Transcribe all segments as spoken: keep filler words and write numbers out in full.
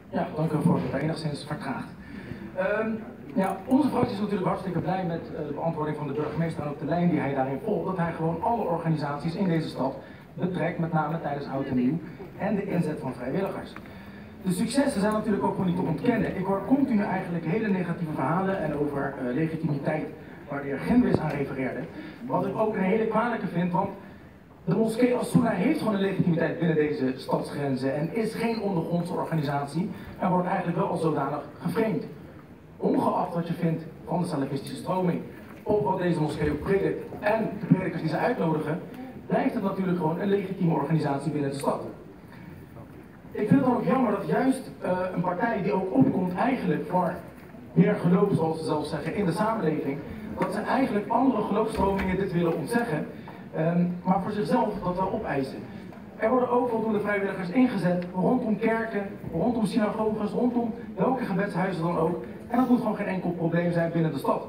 Ja, dank u voorzitter. Enigszins vertraagd. Um, ja, onze fractie is natuurlijk hartstikke blij met uh, de beantwoording van de burgemeester en ook de lijn die hij daarin volgt. Dat hij gewoon alle organisaties in deze stad betrekt, met name tijdens Oud en Nieuw en de inzet van vrijwilligers. De successen zijn natuurlijk ook gewoon niet te ontkennen. Ik hoor continu eigenlijk hele negatieve verhalen en over uh, legitimiteit waar de heer Gendwis aan refereerde. Wat ik ook een hele kwalijke vind, want de moskee As-Soena heeft gewoon een legitimiteit binnen deze stadsgrenzen en is geen ondergrondse organisatie en wordt eigenlijk wel als zodanig geframed. Ongeacht wat je vindt van de salafistische stroming, of wat deze moskee ook predikt en de predikers die ze uitnodigen, blijft het natuurlijk gewoon een legitieme organisatie binnen de stad. Ik vind het dan ook jammer dat juist uh, een partij die ook opkomt eigenlijk voor meer geloof, zoals ze zelf zeggen, in de samenleving, dat ze eigenlijk andere geloofsstromingen dit willen ontzeggen, um, maar voor zichzelf dat wel opeisen. Er worden ook voldoende vrijwilligers ingezet rondom kerken, rondom synagoges, rondom welke gebedshuizen dan ook. En dat moet gewoon geen enkel probleem zijn binnen de stad.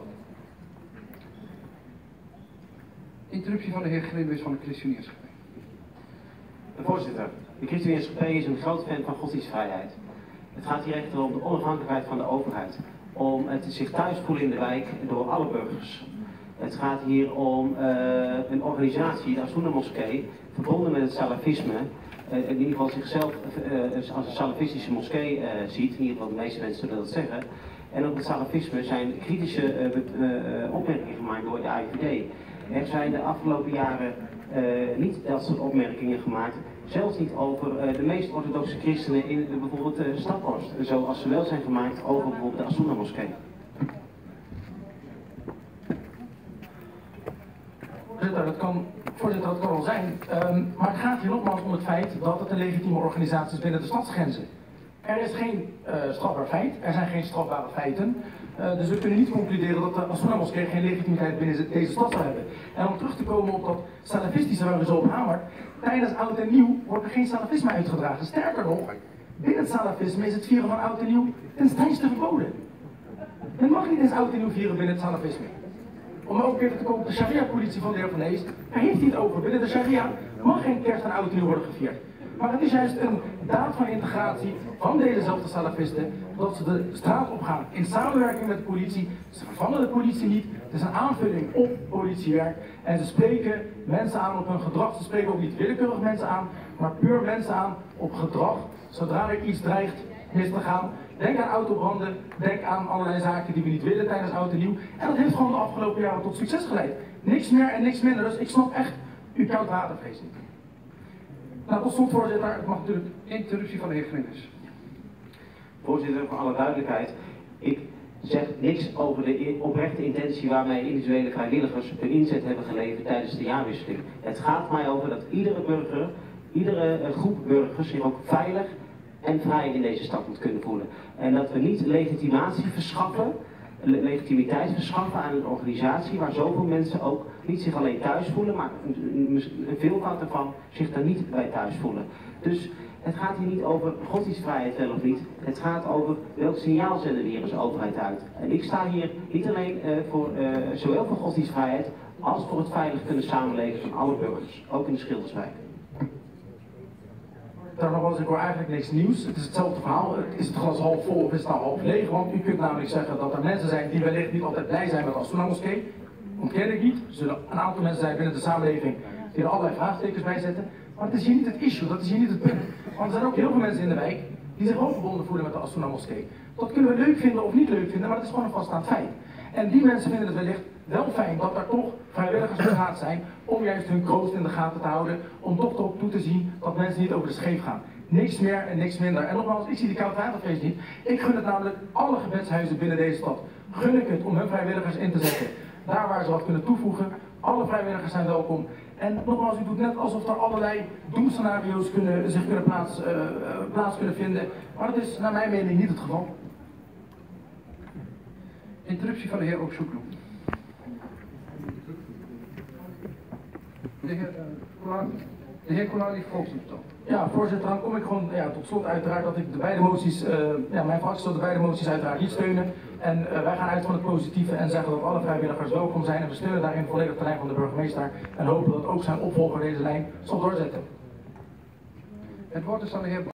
Interruptie van de heer Gendwis van de ChristenUnie-S G P. Voorzitter, de ChristenUnie-S G P is een groot fan van godsdienstvrijheid. Het gaat hier echter om de onafhankelijkheid van de overheid. Om het zich thuis voelen in de wijk door alle burgers. Het gaat hier om uh, een organisatie, de As-Soena moskee, verbonden met het salafisme, uh, in ieder geval zichzelf uh, als een salafistische moskee uh, ziet, in ieder geval de meeste mensen zullen dat zeggen. En op het salafisme zijn kritische uh, uh, opmerkingen gemaakt door de A I V D. Er zijn de afgelopen jaren uh, niet dat soort opmerkingen gemaakt, zelfs niet over uh, de meest orthodoxe christenen in uh, bijvoorbeeld uh, Staphorst, zoals ze wel zijn gemaakt over bijvoorbeeld de As-Soena moskee. Voorzitter, dat kan, voorzitter, dat kan wel zijn, um, maar het gaat hier nogmaals om het feit dat het een legitieme organisatie is binnen de stadsgrenzen. Er is geen uh, strafbaar feit, er zijn geen strafbare feiten, uh, dus we kunnen niet concluderen dat de As-Soena moskee geen legitimiteit binnen deze stad zou hebben. En om terug te komen op dat salafistische waar we zo op hamert, tijdens Oud en Nieuw wordt er geen salafisme uitgedragen. Sterker nog, binnen het salafisme is het vieren van Oud en Nieuw ten strengste verboden. Men mag niet eens Oud en Nieuw vieren binnen het salafisme. Om ook even te komen op de sharia-politie van de heer Van Hees, daar heeft hij het over. Binnen de sharia mag geen kerst en Oud en Nieuw worden gevierd. Maar het is juist een daad van integratie van dezezelfde salafisten, dat ze de straat opgaan in samenwerking met de politie. Ze vervangen de politie niet, het is een aanvulling op politiewerk. En ze spreken mensen aan op hun gedrag. Ze spreken ook niet willekeurig mensen aan, maar puur mensen aan op gedrag. Zodra er iets dreigt mis te gaan, denk aan autobranden, denk aan allerlei zaken die we niet willen tijdens Oud en Nieuw. En dat heeft gewoon de afgelopen jaren tot succes geleid. Niks meer en niks minder, dus ik snap echt uw koud watervrees niet. Nou, tot slot, voorzitter, het mag natuurlijk interruptie van de heer Gendwis. Voorzitter, voor alle duidelijkheid, ik zeg niks over de oprechte intentie waarmee individuele vrijwilligers hun inzet hebben geleverd tijdens de jaarwisseling. Het gaat mij over dat iedere burger, iedere groep burgers zich ook veilig en vrij in deze stad moet kunnen voelen. En dat we niet legitimatie verschaffen, legitimiteit verschaffen aan een organisatie waar zoveel mensen ook niet zich alleen thuis voelen, maar een veelvoud ervan zich daar niet bij thuis voelen. Dus het gaat hier niet over godsdienstvrijheid wel of niet, het gaat over welk signaal zenden we hier als overheid uit. En ik sta hier niet alleen uh, voor uh, zowel voor godsdienstvrijheid als voor het veilig kunnen samenleven van alle burgers, ook in de Schilderswijk. Daar nog was ik hoor eigenlijk niks nieuws. Het is hetzelfde verhaal. Is het glas half vol of is het nou half leeg? Want u kunt namelijk zeggen dat er mensen zijn die wellicht niet altijd blij zijn met de As-Soena moskee. Ontken ik niet. Er zullen een aantal mensen zijn binnen de samenleving die er allerlei vraagtekens bij zetten. Maar het is hier niet het issue, dat is hier niet het punt. Want er zijn ook heel veel mensen in de wijk die zich ook verbonden voelen met de As-Soena moskee. Dat kunnen we leuk vinden of niet leuk vinden, maar het is gewoon een vaststaand feit. En die mensen vinden het wellicht wel fijn dat er toch vrijwilligers op straat zijn om juist hun kroost in de gaten te houden, om toch erop toe te zien dat mensen niet over de scheef gaan. Niks meer en niks minder. En nogmaals, ik zie die koud watervrees niet. Ik gun het namelijk alle gebedshuizen binnen deze stad. Gun ik het om hun vrijwilligers in te zetten. Daar waar ze wat kunnen toevoegen. Alle vrijwilligers zijn welkom. En nogmaals, u doet net alsof er allerlei doemscenario's kunnen, zich kunnen plaats, uh, plaats kunnen vinden. Maar dat is naar mijn mening niet het geval. Interruptie van de heer Ookzoeklo. De heer Colani. De heer Colani volgt het dan. Ja, voorzitter, dan kom ik gewoon ja, tot slot uiteraard dat ik de beide moties, uh, ja, mijn fractie zal de beide moties uiteraard niet steunen. En uh, wij gaan uit van het positieve en zeggen dat alle vrijwilligers welkom zijn en we steunen daarin volledig de lijn van de burgemeester en hopen dat ook zijn opvolger deze lijn zal doorzetten. Het woord is aan de heer